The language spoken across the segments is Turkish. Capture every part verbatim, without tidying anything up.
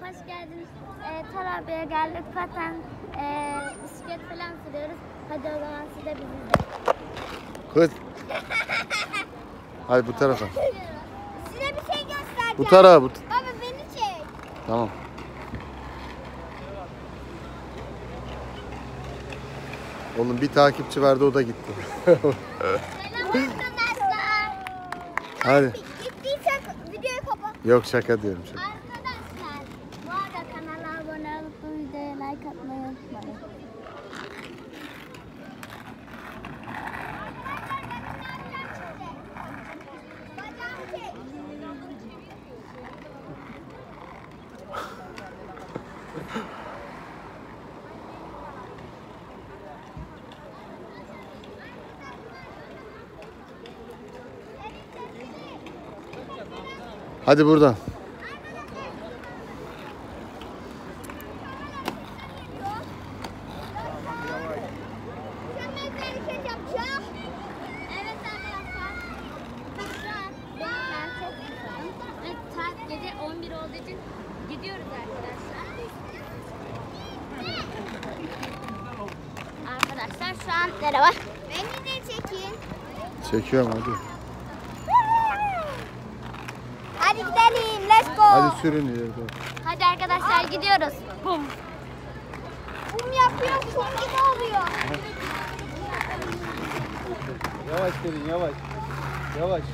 Hoş geldiniz. Ee, Tarabya'ya geldik. Zaten e, bisiklet falan sürüyoruz. Hadi o zaman siz de bizimle. Kız. Hayır bu tarafa. Size bir şey göstereceğim. Bu tarafa. Bu Baba beni çek. Tamam. Oğlum bir takipçi vardı, o da gitti. Selam arkadaşlar. Hadi. Gittiyse videoyu kapat. Yok, şaka diyorum şaka. Arkadaşlar bu arada kanala abone olup bu videoya like atmayı unutmayın. Hadi buradan. Evet arkadaşlar. Ben çok susadım. Evet, saat gece on bir olduğu için gidiyoruz arkadaşlar. Arkadaşlar şu an nere var? Beni de çekin. Çekiyorum hadi. Hadi gidelim. Let's go. Hadi sürün ileride. Hadi arkadaşlar gidiyoruz. Bum. Bum yapıyor. Kum gibi oluyor. Yavaş gelin, yavaş. Yavaş.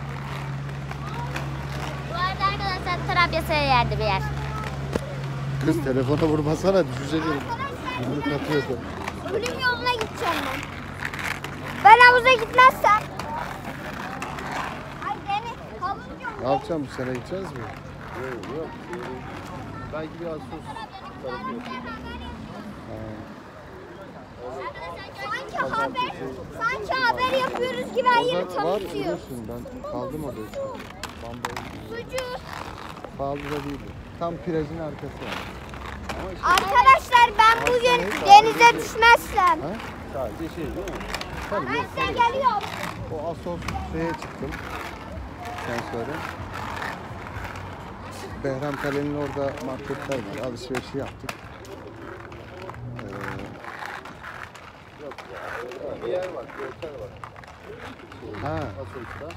Bu arada arkadaşlar Tarabya yerde bir yer. Kız telefona vurmasana, düşecek elim. Yumruk atıyordu. Ölüm yoluna gideceğim ben. Ben havuza gitmezsem. Ay Deniz havuz yolu. Ne yapacağım, bu sene gideceğiz mi? Yok yok. Belki biraz sus. Sanki haber, sanki haber yapıyoruz gibi her yeri Var tanıtıyor. biliyorsun, ben kaldım orada işte. Sucu. Pahalı da değildi. Tam plajın arkası yani. Ama işte, Arkadaşlar ben bugün Neyse, denize abi. düşmezsem. ha? Sadece şey değil mi? Tabii, Ben yok, size tabii. geliyorum. O Asos şeye çıktım. Sen sonra. Behram Kale'nin orada marketler var. Alışverişi yaptık. Ee, yok ya. Bir yer var, görsel var. Ha. Asos'ta.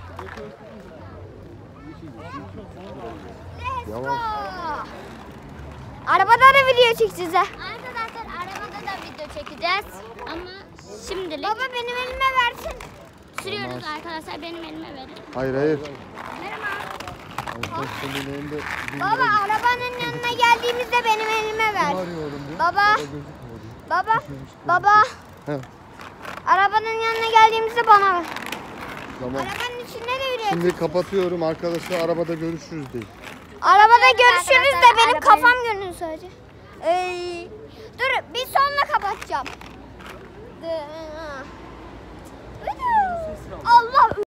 Yavaş. Arabada da video çekeceğiz ha. Arkadaşlar arabada da video çekeceğiz. Ama şimdilik. Baba benim elime versin. Sürüyoruz Olmaz. arkadaşlar, benim elime verin. Hayır hayır. Merhaba. Arkadaşlarımın elinde bin Baba lira gitti. arabanın yanına geldiğimizde benim elime Kim ver. arıyor oğlum diyor. Baba. Baba gözükmüyor diyor. Baba. Düşürmüş Baba. He, Arabanın yanına geldiğimizde bana ver. tamam. Arabanın içinde de yürüyelim. Şimdi kapatıyorum arkadaşlar, arabada görüşürüz değil. Arabada görüşürüz de benim kafam görünüyor sadece. Ee, dur bir sonra kapatacağım. Allah